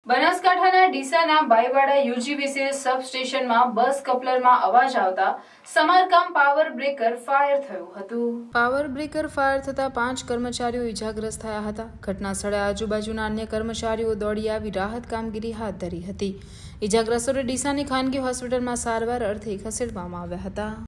બનાસકાંઠાના ડીસાના બાયવાડા યુજીવીસીએલ સબસ્ટેશનમાં બસ કપલરમાં અવાજ આવતા સમારકામ પાવર બ્રેકર ફાયર થયું હતું। પાવર બ્રેકર ફાયર થતા 5 કર્મચારીઓ ઇજાગ્રસ્ત થયા હતા। ઘટના સ્થળે આજુબાજુના અન્ય કર્મચારીઓ દોડી આવી રાહત કામગીરી હાથ ધરી હતી। ઇજાગ્રસ્તોને ડીસાની ખાનગી હોસ્પિટલમાં સારવાર અર્થે ખસેડવામાં આવ્યા હતા।